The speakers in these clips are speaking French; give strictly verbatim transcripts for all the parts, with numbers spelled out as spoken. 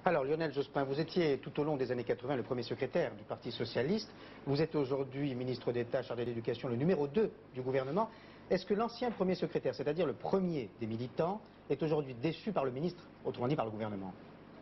Alors Lionel Jospin, vous étiez tout au long des années quatre-vingt le premier secrétaire du Parti Socialiste. Vous êtes aujourd'hui ministre d'État chargé de l'Éducation, le numéro deux du gouvernement. Est-ce que l'ancien premier secrétaire, c'est-à-dire le premier des militants, est aujourd'hui déçu par le ministre, autrement dit par le gouvernement?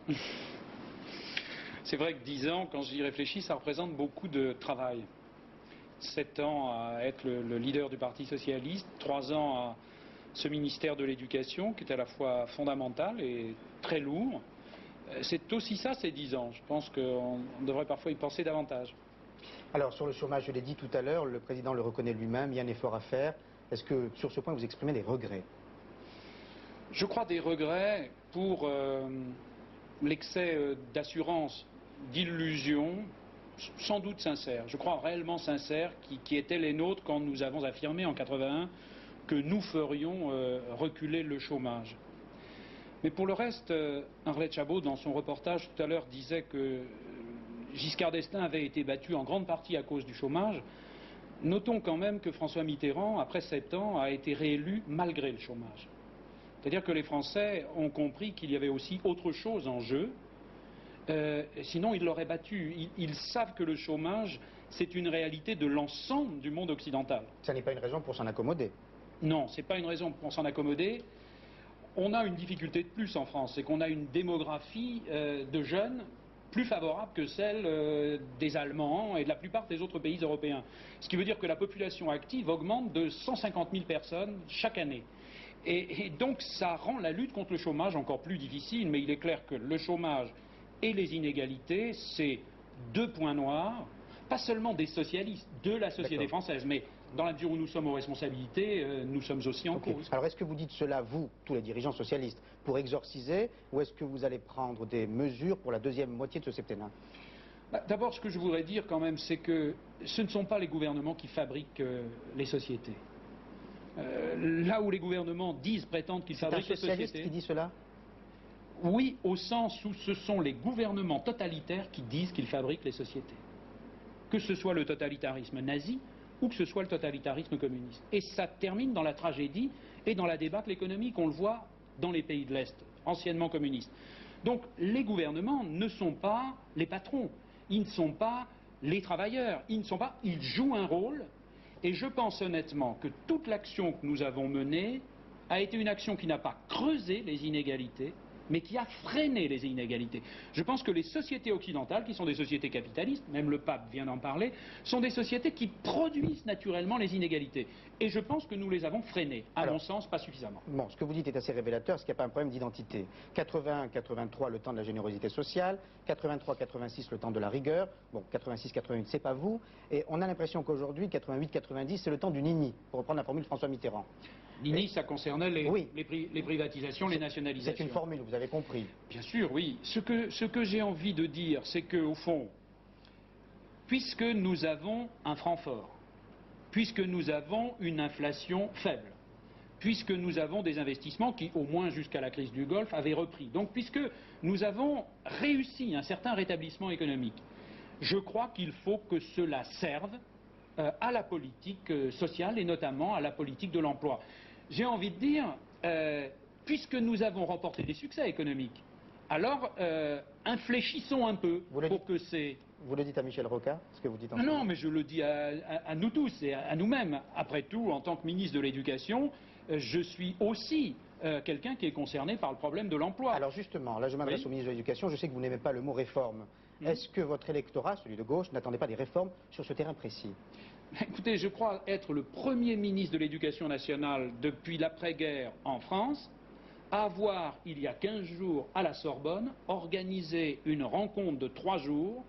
C'est vrai que dix ans, quand j'y réfléchis, ça représente beaucoup de travail. Sept ans à être le, le leader du Parti Socialiste, trois ans à ce ministère de l'Éducation qui est à la fois fondamental et très lourd. C'est aussi ça, ces dix ans. Je pense qu'on devrait parfois y penser davantage. Alors, sur le chômage, je l'ai dit tout à l'heure, le président le reconnaît lui-même, il y a un effort à faire. Est-ce que, sur ce point, vous exprimez des regrets? Je crois des regrets pour euh, l'excès euh, d'assurance, d'illusion, sans doute sincère. Je crois réellement sincère, qui, qui étaient les nôtres quand nous avons affirmé en quatre-vingt-un que nous ferions euh, reculer le chômage. Mais pour le reste, euh, Arlette Chabot, dans son reportage tout à l'heure, disait que Giscard d'Estaing avait été battu en grande partie à cause du chômage. Notons quand même que François Mitterrand, après sept ans, a été réélu malgré le chômage. C'est-à-dire que les Français ont compris qu'il y avait aussi autre chose en jeu, euh, sinon ils l'auraient battu. Ils, ils savent que le chômage, c'est une réalité de l'ensemble du monde occidental. Ça n'est pas une raison pour s'en accommoder. Non, ce n'est pas une raison pour s'en accommoder. On a une difficulté de plus en France, c'est qu'on a une démographie euh, de jeunes plus favorable que celle euh, des Allemands et de la plupart des autres pays européens. Ce qui veut dire que la population active augmente de cent cinquante mille personnes chaque année. Et, et donc ça rend la lutte contre le chômage encore plus difficile, mais il est clair que le chômage et les inégalités, c'est deux points noirs, pas seulement des socialistes, de la société française, mais dans la mesure où nous sommes aux responsabilités, euh, nous sommes aussi en okay. cause. Alors est-ce que vous dites cela, vous, tous les dirigeants socialistes, pour exorciser, ou est-ce que vous allez prendre des mesures pour la deuxième moitié de ce septennat? Bah, d'abord, ce que je voudrais dire quand même, c'est que ce ne sont pas les gouvernements qui fabriquent euh, les sociétés. Euh, là où les gouvernements disent, prétendent qu'ils fabriquent les sociétés... C'est un socialiste qui dit cela? Oui, au sens où ce sont les gouvernements totalitaires qui disent qu'ils fabriquent les sociétés. Que ce soit le totalitarisme nazi ou que ce soit le totalitarisme communiste. Et ça termine dans la tragédie et dans la débâcle économique. On le voit dans les pays de l'Est, anciennement communistes. Donc les gouvernements ne sont pas les patrons, ils ne sont pas les travailleurs, ils ne sont pas, ils jouent un rôle. Et je pense honnêtement que toute l'action que nous avons menée a été une action qui n'a pas creusé les inégalités, mais qui a freiné les inégalités. Je pense que les sociétés occidentales, qui sont des sociétés capitalistes, même le pape vient d'en parler, sont des sociétés qui produisent naturellement les inégalités. Et je pense que nous les avons freinées, à Alors, mon sens, pas suffisamment. Bon, ce que vous dites est assez révélateur, est-ce qu'il n'y a pas un problème d'identité? quatre-vingt-un quatre-vingt-trois, le temps de la générosité sociale, quatre-vingt-trois quatre-vingt-six, le temps de la rigueur, bon, quatre-vingt-six quatre-vingt-huit, c'est pas vous, et on a l'impression qu'aujourd'hui, quatre-vingt-huit quatre-vingt-dix, c'est le temps du nini, pour reprendre la formule de François Mitterrand. Nini, et... ça concernait les, oui. les, pri les privatisations, les nationalisations. C'est une formule, vous avez compris. Bien sûr, oui. Ce que, ce que j'ai envie de dire, c'est qu'au fond, puisque nous avons un franc fort, puisque nous avons une inflation faible, puisque nous avons des investissements qui, au moins jusqu'à la crise du Golfe, avaient repris, donc puisque nous avons réussi un certain rétablissement économique, je crois qu'il faut que cela serve euh, à la politique euh, sociale et notamment à la politique de l'emploi. J'ai envie de dire, euh, puisque nous avons remporté des succès économiques, alors euh, infléchissons un peu pour dites, que c'est... Vous le dites à Michel Rocard, ce que vous dites en Non, ce moment. mais je le dis à, à, à nous tous et à, à nous-mêmes. Après tout, en tant que ministre de l'Éducation, euh, je suis aussi euh, quelqu'un qui est concerné par le problème de l'emploi. Alors justement, là je m'adresse oui. au ministre de l'Éducation, je sais que vous n'aimez pas le mot réforme. Mmh. Est-ce que votre électorat, celui de gauche, n'attendait pas des réformes sur ce terrain précis? Écoutez, je crois être le premier ministre de l'Éducation nationale depuis l'après-guerre en France à avoir, il y a quinze jours, à la Sorbonne, organisé une rencontre de trois jours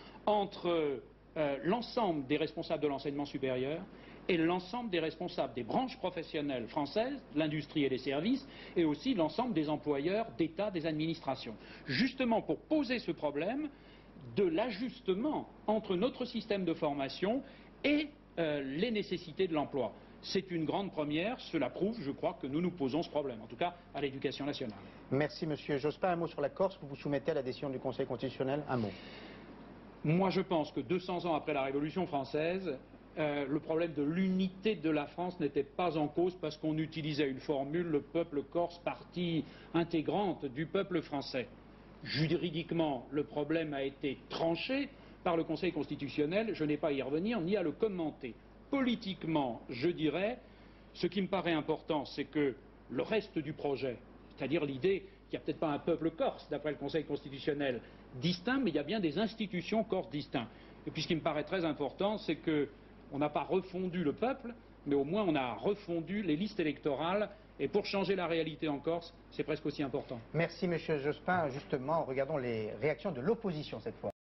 entre euh, l'ensemble des responsables de l'enseignement supérieur et l'ensemble des responsables des branches professionnelles françaises, l'industrie et les services, et aussi l'ensemble des employeurs d'État, des administrations. Justement pour poser ce problème de l'ajustement entre notre système de formation et euh, les nécessités de l'emploi. C'est une grande première, cela prouve, je crois, que nous nous posons ce problème, en tout cas à l'Éducation nationale. Merci Monsieur Jospin. Un mot sur la Corse, vous vous soumettez à la décision du Conseil constitutionnel, un mot. Moi je pense que deux cents ans après la Révolution française, euh, le problème de l'unité de la France n'était pas en cause parce qu'on utilisait une formule, le peuple corse partie intégrante du peuple français. Juridiquement, le problème a été tranché par le Conseil constitutionnel, je n'ai pas à y revenir ni à le commenter. Politiquement, je dirais, ce qui me paraît important, c'est que le reste du projet, c'est-à-dire l'idée qu'il n'y a peut-être pas un peuple corse, d'après le Conseil constitutionnel, distinct, mais il y a bien des institutions corses distinctes. Et puis ce qui me paraît très important, c'est qu'on n'a pas refondu le peuple, mais au moins on a refondu les listes électorales. Et pour changer la réalité en Corse, c'est presque aussi important. Merci, Monsieur Jospin. Justement, regardons les réactions de l'opposition cette fois.